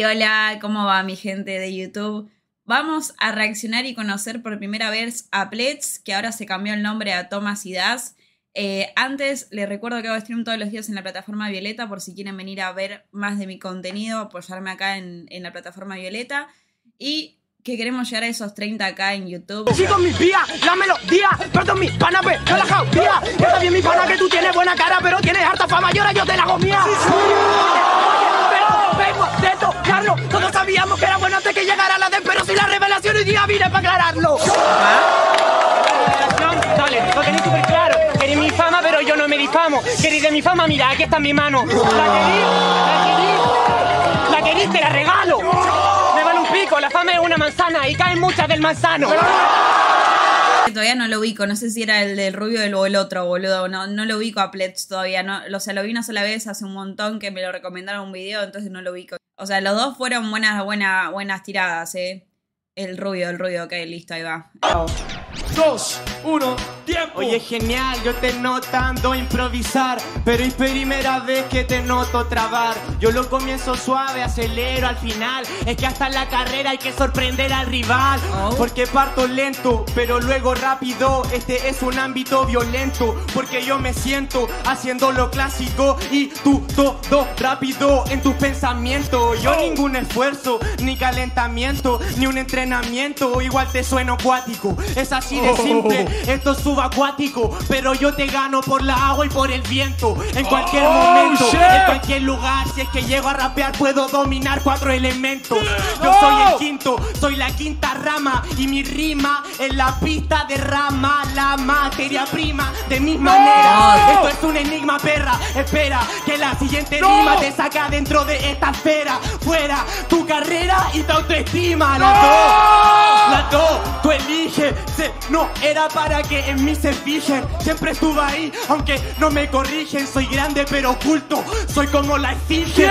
Hola, ¿cómo va mi gente de YouTube? Vamos a reaccionar y conocer por primera vez a Pledz, que ahora se cambió el nombre a Thomas y Das. Antes les recuerdo que hago stream todos los días en la plataforma Violeta, por si quieren venir a ver más de mi contenido, apoyarme acá en la plataforma Violeta. Y que queremos llegar a esos 30k en YouTube. Sigo mi vía, la melodía, perdón mi pana, pero la jaudía. Está bien mi pana que tú tienes buena cara, pero tienes harta fama y ahora yo te la hago mía. Vengo de tocarlo, todos sabíamos que era bueno antes que llegara la de, pero si la revelación hoy día vine para aclararlo. Dale, lo tenéis súper claro. Queréis mi fama, pero yo no me difamo. Queréis de mi fama, mira, aquí está en mi mano. La queréis, te la regalo. Me vale un pico, la fama es una manzana y caen muchas del manzano. Todavía no lo ubico, no sé si era el del rubio o el otro, boludo. No lo ubico a Pledz todavía. No, o sea, lo vi una sola vez hace un montón que me lo recomendaron un video, entonces no lo ubico. O sea, los dos fueron buenas tiradas, El rubio, ok, listo, ahí va. 2, 1, tiempo. Oye, genial, yo te notando improvisar, pero es primera vez que te noto trabar. Yo lo comienzo suave, acelero al final. Es que hasta en la carrera hay que sorprender al rival. Porque parto lento, pero luego rápido. Este es un ámbito violento, porque yo me siento haciendo lo clásico y tú todo rápido en tus pensamientos. Yo ningún esfuerzo, ni calentamiento, ni un entrenamiento. Igual te sueno acuático, es así de simple, esto es subacuático, pero yo te gano por la agua y por el viento. En cualquier momento, en cualquier lugar, si es que llego a rapear puedo dominar 4 elementos. Yo soy el quinto, soy la quinta rama y mi rima en la pista derrama la materia prima de mis maneras. Esto es un enigma, perra, espera que la siguiente rima te saca dentro de esta esfera. Fuera tu carrera y tu autoestima, las dos, tú eliges. No era para que en mí se fijen, siempre estuve ahí, aunque no me corrigen. Soy grande pero oculto, soy como la esfinge.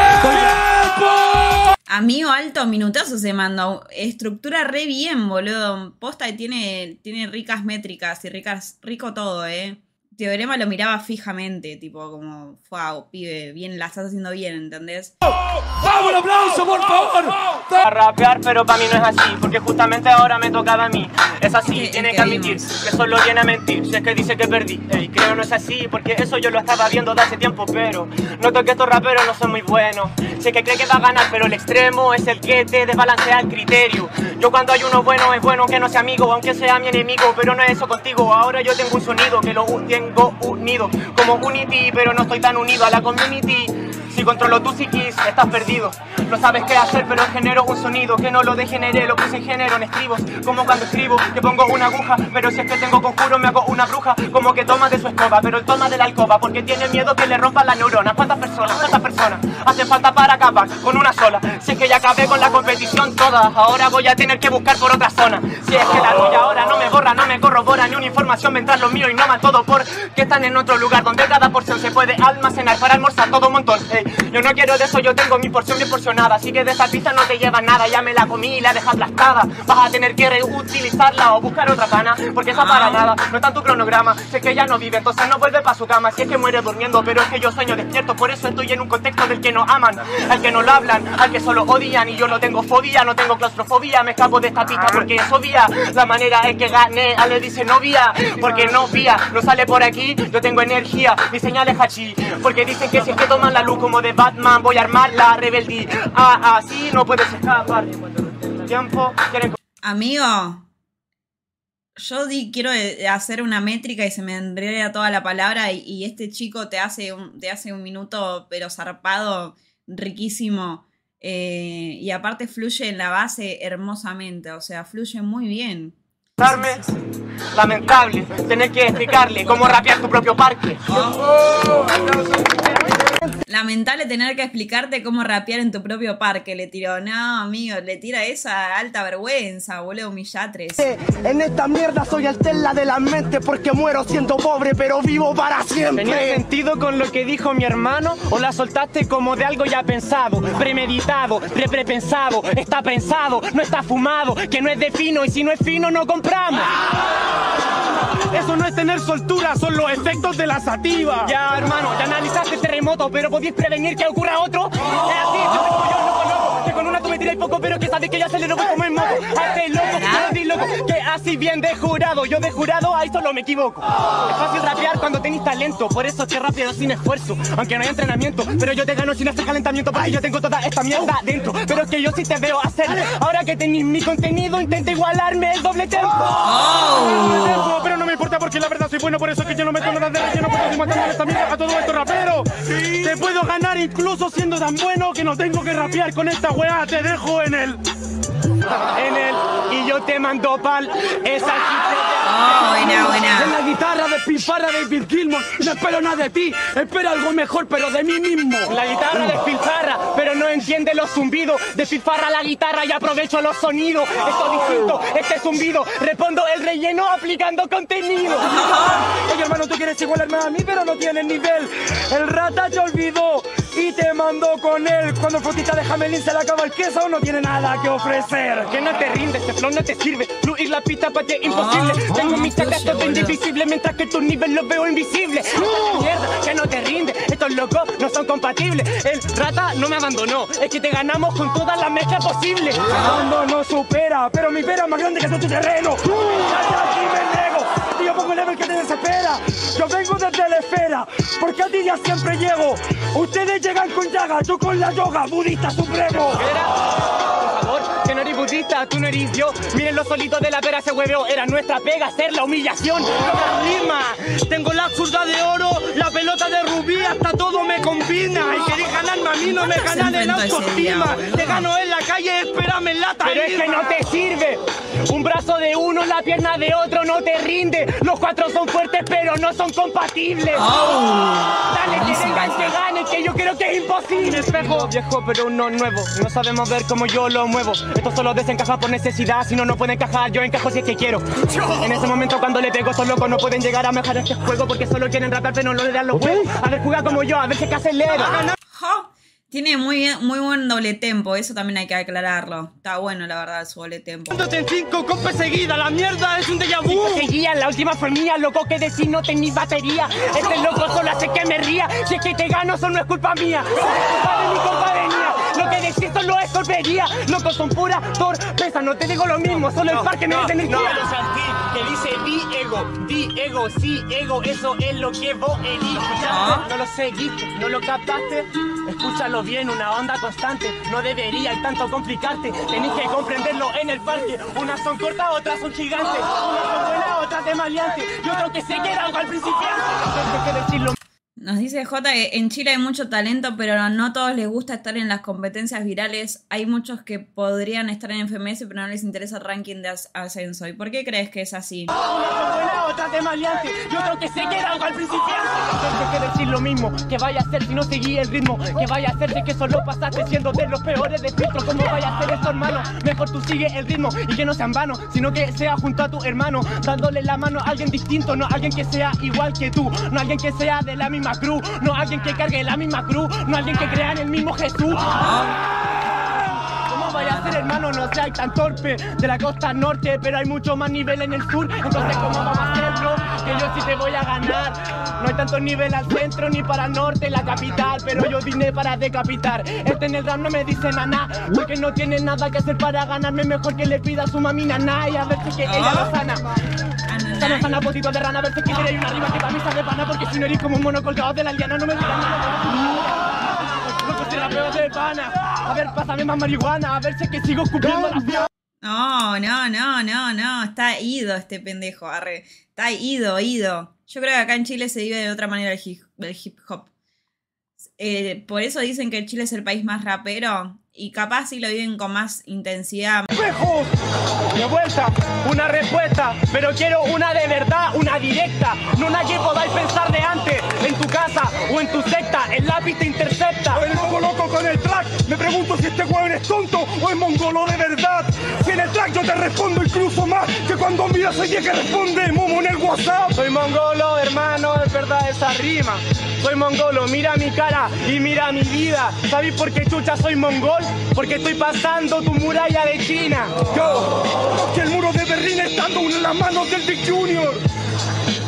Amigo alto, minutazo se mandó. Estructura re bien, boludo. Posta y tiene ricas métricas y rico todo, Teorema lo miraba fijamente, tipo como, wow, pibe, bien, la estás haciendo bien, ¿entendés? ¡Vamos, un aplauso, por favor! A rapear, pero para mí no es así, porque justamente ahora me tocaba a mí. Es así, tiene que admitir que solo viene a mentir. Si es que dice que perdí, creo no es así, porque eso yo lo estaba viendo de hace tiempo, pero noto que estos raperos no son muy buenos. Sé que cree que va a ganar, pero el extremo es el que te desbalancea el criterio. Yo cuando hay uno bueno, es bueno que no sea amigo, aunque sea mi enemigo, pero no es eso contigo. Ahora yo tengo un sonido que lo tengo unido, como Unity, pero no estoy tan unido a la community. Si controlo tu psiquis, estás perdido. No sabes qué hacer, pero genero un sonido que no lo degeneré, lo puse en género en estribos. Como cuando escribo, que pongo una aguja, pero si es que tengo conjuro me hago una bruja. Como que toma de su escoba, pero él toma de la alcoba, porque tiene miedo que le rompan las neuronas. ¿Cuántas personas hacen falta para acabar con una sola? Si es que ya acabé con la competición toda, ahora voy a tener que buscar por otra zona. Si es que la tuya ahora no me borra, no me corrobora ni una información mientras lo mío innovan todo porque están en otro lugar donde cada porción se puede almacenar para almorzar todo un montón. Yo no quiero de eso, yo tengo mi porción bien porcionada, así que de esa pista no te lleva nada, ya me la comí y la dejé aplastada. Vas a tener que reutilizarla o buscar otra pana, porque esa para nada no está en tu cronograma. Si es que ya no vive, entonces no vuelve para su cama. Si es que muere durmiendo, pero es que yo sueño despierto, por eso estoy en un contexto del que no aman, al que no lo hablan, al que solo odian. Y yo no tengo fobia, no tengo claustrofobia, me escapo de esta pista porque es obvia. La manera es que gane, le dice novia, porque novia no sale por aquí. Yo tengo energía, mi señal es hachi, porque dicen que si es que toman la luz como de Batman voy a armar la rebeldía. Así no puedes escapar. Tiempo, amigo, yo quiero hacer una métrica y se me enreda toda la palabra y este chico te hace un minuto pero zarpado, riquísimo, y aparte fluye en la base hermosamente, o sea, fluye muy bien. Lamentable tener que explicarle cómo rapear tu propio parque. Lamentable tener que explicarte cómo rapear en tu propio parque, le tiró. No, amigo, le tira esa alta vergüenza, boludo, humillatres. En esta mierda soy el Tesla de la mente porque muero siendo pobre pero vivo para siempre. ¿Tenía sentido con lo que dijo mi hermano o la soltaste como de algo ya pensado, premeditado, prepensado? Está pensado, no está fumado, que no es de fino y si no es fino no compramos. Eso no es tener soltura, son los efectos de la sativa. Ya, hermano, ya analizaste el terremoto, pero podías prevenir que ocurra otro. Es así, yo no conozco, que con una tiráis poco, pero que sabes que ya acelero como en moto. Hace loco, pero di loco, que así bien de jurado. Yo de jurado, ahí solo me equivoco. Es fácil rapear cuando tenéis talento, por eso es que rapeo sin esfuerzo. Aunque no hay entrenamiento, pero yo te gano sin hacer calentamiento, porque yo tengo toda esta mierda dentro. Pero es que yo sí te veo hacer. Ahora que tenéis mi contenido, intenta igualarme el doble tempo. Pero no me importa porque la verdad soy bueno, por eso es que yo no meto nada de relleno, porque estoy matando esta mierda a todo esto rapero. Te puedo ganar incluso siendo tan bueno que no tengo que rapear con esta weá, te dejo en el y yo te mando pal esa buena. En la guitarra despilfarra de David Gilmour. No espero nada de ti, espero algo mejor, pero de mí mismo. La guitarra despilfarra, pero no entiende los zumbidos. Despilfarra la guitarra y aprovecho los sonidos. Esto es distinto, este zumbido. Respondo el relleno aplicando contenido. Oye, hermano, tú quieres igualarme a mí, pero no tienes nivel. El rata te olvidó y te mandó con él. Cuando el frutita de Jamelín se le acaba el queso, no tiene nada que ofrecer. Que no te rindes, este flow no te sirve. Fluir la pista para ti es imposible. Tengo mis tacas todo indivisible, mientras que tu nivel los veo invisible. Mierda, que no te rinde, estos locos no son compatibles. El rata no me abandonó, es que te ganamos con todas las mezclas posibles. No supera, pero mi pera es más grande que tu terreno. Aquí me nego, y yo pongo el level que te desespera. Yo vengo desde la esfera, porque a ti ya siempre llego. Ustedes llegan con llaga, yo con la yoga, budista supremo. Por favor, que no eres budista, tú no eres yo. Miren lo solito de la pera se hueveó, era nuestra pega hacer la humillación. La rima, tengo la zurda de oro, la pelota de rubí, hasta todo me combina. Y queréis ganarme a mí, no me ganan en autoestima. Te gano en la calle, espérame en la tarima. Pero es que no te sirve. Un brazo de uno, la pierna de otro no te rinde. Los cuatro son fuertes, pero no son compatibles. Dale, que vengan, que ganen, que yo creo que es imposible. Espejo viejo, pero uno nuevo. No sabemos ver cómo yo lo muevo. Esto solo desencaja por necesidad. Si no, no puede encajar. Yo encajo si es que quiero. En ese momento, cuando le pego, estos locos no pueden llegar a mejorar este juego porque solo quieren rapear, pero no le dan los huevos. A ver, juega como yo, a ver si es que acelero. Tiene muy buen doble tempo, eso también hay que aclararlo. Está bueno, la verdad, su doble tempo. En 5 compes seguidas, la mierda es un déjà vu. Seguía, la última fue mía, loco que decís no tenéis batería. Este loco solo hace que me ría. Si es que te gano, eso no es culpa mía. Es culpa de mi compañía. Lo que decís solo es torpería. Locos son pura torpeza, no te digo lo mismo, solo el parque me dice energía. No, Santi, que dice di ego, sí, ego, eso es lo que vos eliges. No lo seguiste, no lo captaste. Escúchalo bien, una onda constante. No debería tanto complicarte. Tenés que comprenderlo en el parque. Unas son cortas, otras son gigantes. Unas son buenas, otras de maleante. Y otro que se queda al principiante. Entonces, ¿qué decirlo? Nos dice J que en Chile hay mucho talento, pero no a todos les gusta estar en las competencias virales. Hay muchos que podrían estar en FMS, pero no les interesa el ranking de ascenso. ¿Y por qué crees que es así? Una son buenas, otras de maleante. Y otro que se queda al principiante. Entonces, ¿qué decir lo mismo? Que vaya a hacer si no seguí el ritmo. Que vaya a hacer de que solo pasaste siendo de los peores de filtro. ¿Cómo vaya a hacer esto, hermano? Mejor tú sigue el ritmo y que no sea en vano, sino que sea junto a tu hermano, dándole la mano a alguien distinto, no a alguien que sea igual que tú, no a alguien que sea de la misma cruz, no a alguien que cargue la misma cruz, no a alguien que crea en el mismo Jesús. ¿Cómo vaya a ser, hermano? No seas tan torpe. De la costa norte, pero hay mucho más nivel en el sur. Entonces, ¿cómo vamos a hacerlo? Que yo sí te voy a ganar. No hay tanto nivel al centro ni para el norte, la capital, pero yo vine para decapitar. En el rap no me dice naná, porque no tiene nada que hacer para ganarme. Mejor que le pida a su mami naná y a ver si que ella lo sana. Sana, potito de rana, a ver si que hay una rima que para mí sale pana, porque si no eres como un mono colgado de la liana, no me digas nada. Loco, si rapeo de pana. A ver, pásame más marihuana, a ver si es que sigo escupiendo la fiesta. No. Está ido este pendejo, arre. Está ido. Yo creo que acá en Chile se vive de otra manera el hip hop. Por eso dicen que Chile es el país más rapero. Y capaz sí lo viven con más intensidad. ¡Espejos! De vuelta, una respuesta, pero quiero una de verdad, una directa. No una que podáis pensar de antes, en tu casa o en tu secta. El lápiz te intercepta. El mongo loco con el track. Me pregunto si este hueón es tonto o es mongolo de verdad. Si en el track yo te respondo incluso más que cuando miras a alguien que responde Momo en el WhatsApp. Soy mongolo, hermano, es verdad esa rima. Soy mongolo, mira mi cara y mira mi vida. ¿Sabéis por qué chucha soy mongol? Porque estoy pasando tu muralla de China. Yo, que el muro de Berlín estando en las manos del Big Junior.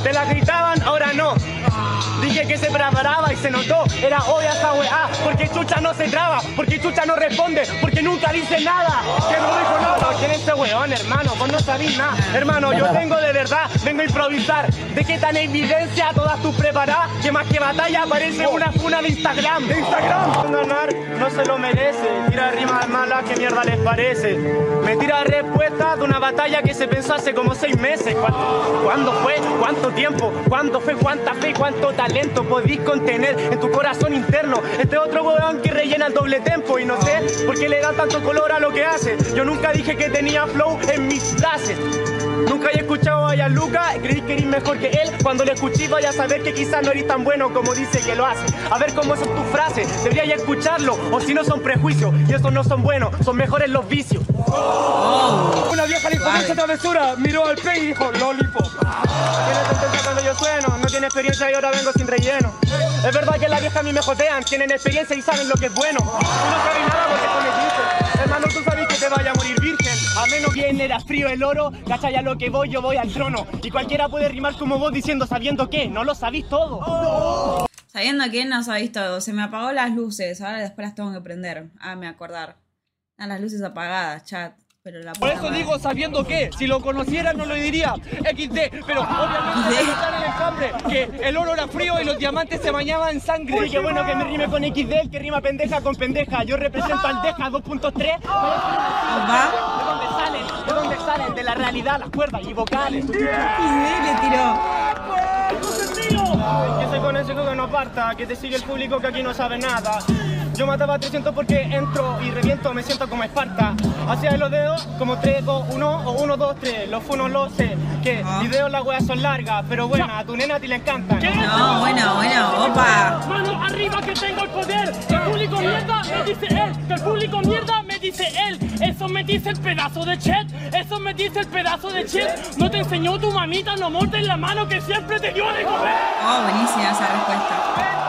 Te la gritaban, ahora no. Dije que se preparaba y se notó. Era obvia esa weá, porque Chucha no se traba, porque Chucha no responde, porque nunca dice nada. Que no dijo nada. ¿Quién es ese weón, hermano? Vos no sabís nada. Hermano, yo vengo de verdad, vengo a improvisar. ¿De qué tan evidencia todas tus preparadas? Que más que batalla parece una funa de Instagram. ¡De Instagram! Ganar no se lo merece. Tira rimas malas, ¿qué mierda les parece? Me tira respuesta de una batalla que se pensó hace como 6 meses. ¿Cuándo fue? ¿Cuánto tiempo? ¿Cuándo fue? ¿Cuánta fe? ¿Cuánto talento podís contener en tu corazón interno? Este otro weón que rellena el doble tempo y no sé por qué le da tanto color a lo que hace. Yo nunca dije que tenía flow en mis clases. Nunca he escuchado a Gianluca, creí que eres mejor que él. Cuando le escuché vaya a saber que quizás no eres tan bueno como dice que lo hace. A ver cómo son tus frases, deberías escucharlo. O si no son prejuicios, y esos no son buenos, son mejores los vicios. Una vieja le hizo mucha travesura, miró al pez y dijo lollipop. Tiene sentencia cuando yo sueno, no tiene experiencia y ahora vengo sin relleno. Es verdad que las viejas a mí me jotean, tienen experiencia y saben lo que es bueno. Tú no sabes nada porque tú me dices. Hermano, tú sabes que te vaya a morir virgen. A menos bien era frío el oro, cachai a lo que voy, yo voy al trono. Y cualquiera puede rimar como vos diciendo sabiendo que no lo sabís todo. Sabiendo que no sabéis todo. Se me apagó las luces, ahora después las tengo que prender. Ah, me acordar. Las luces apagadas, chat. Pero la Por eso digo sabiendo que, si lo conociera no lo diría XD, pero obviamente está en el hambre, que el oro era frío y los diamantes se bañaban en sangre. Uy, qué bueno que me rime con XD, el que rima pendeja con pendeja. Yo represento al Deja 2.3. ¿De dónde salen? ¿De dónde salen? De la realidad, las cuerdas y vocales. XD le tiró. Que se con ese que no parta, que te sigue el público que aquí no sabe nada. Yo mataba a 300 porque entro y reviento, me siento como Esparta. Hacía los dedos como 3, 2, 1 o 1, 2, 3. Los funos lo sé, que videos las weas son largas, pero bueno, a tu nena a ti le encantan. No, bueno, opa. Mano arriba que tengo el poder, que el público mierda me dice él, que el público mierda me dice él. Eso me dice el pedazo de Chet, eso me dice el pedazo de Chet. No te enseñó tu mamita, no mordes la mano que siempre te dio de comer. Oh, buenísima esa respuesta.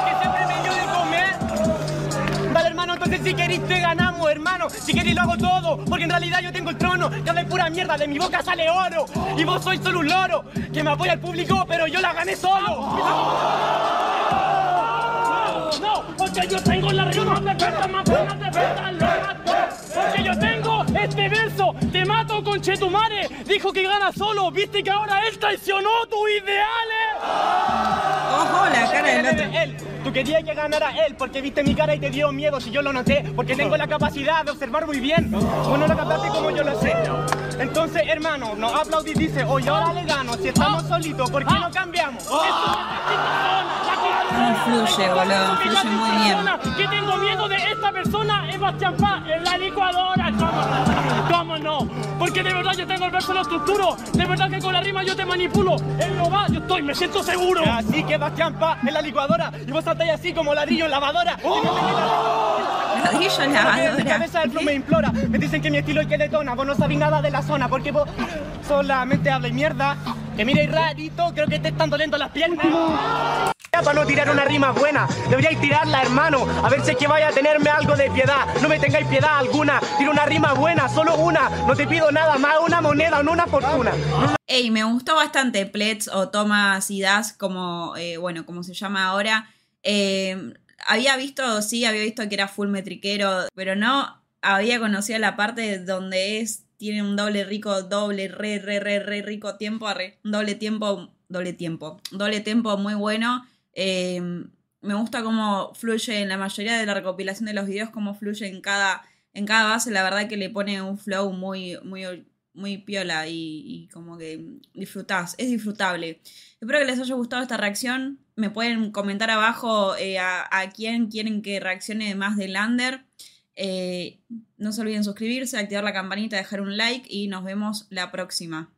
Entonces si queréis te ganamos, hermano. Si queréis lo hago todo, porque en realidad yo tengo el trono. Que habla pura mierda, de mi boca sale oro. Y vos sois solo un loro, que me apoya el público, pero yo la gané solo. No, porque yo tengo la rima perfecta, más buena de verdad, lo mato. Porque yo tengo este verso, te mato con Chetumare. Dijo que gana solo, viste que ahora él traicionó tus ideales. Ojo, la cara del otro. Él. Tú querías que ganara él porque viste mi cara y te dio miedo, si yo lo noté, porque tengo la capacidad de observar muy bien. Vos no lo captaste como yo lo sé. Entonces, hermano, nos aplaudí, dice, oye, ahora le gano, si estamos solitos, ¿por qué no cambiamos? Fluye, boludo, fluye muy bien. Que tengo miedo de esta persona, es Bastián Paz, en la licuadora. ¿Cómo no? Porque de verdad yo tengo el verso lo estructuro, de verdad que con la rima yo te manipulo. Él no va, yo estoy, me siento seguro. Así que Bastián Paz en la licuadora, y vos saltáis así como ladrillo en lavadora. Ladrillo en lavadora. Mi cabeza del flow me implora, me dicen que mi estilo es que detona, vos no sabés nada de la zona, porque vos solamente hablas mierda. Que miréis rarito, creo que te están doliendo las piernas. Para no tirar una rima buena, deberíais tirarla, hermano. A ver si es que vaya a tenerme algo de piedad. No me tengáis piedad alguna. Tira una rima buena, solo una. No te pido nada más, una moneda o no una fortuna. Ey, me gustó bastante Plets o Thomas y Das, como, bueno, como se llama ahora. Había visto que era full metriquero, pero no había conocido la parte donde tiene un doble rico tiempo, un doble tempo muy bueno. Me gusta cómo fluye en la mayoría de la recopilación de los videos, cómo fluye en cada base. La verdad que le pone un flow muy piola y como que disfrutás, es disfrutable. Espero que les haya gustado esta reacción. Me pueden comentar abajo a quién quieren que reaccione más de Lander. No se olviden suscribirse, activar la campanita, dejar un like y nos vemos la próxima.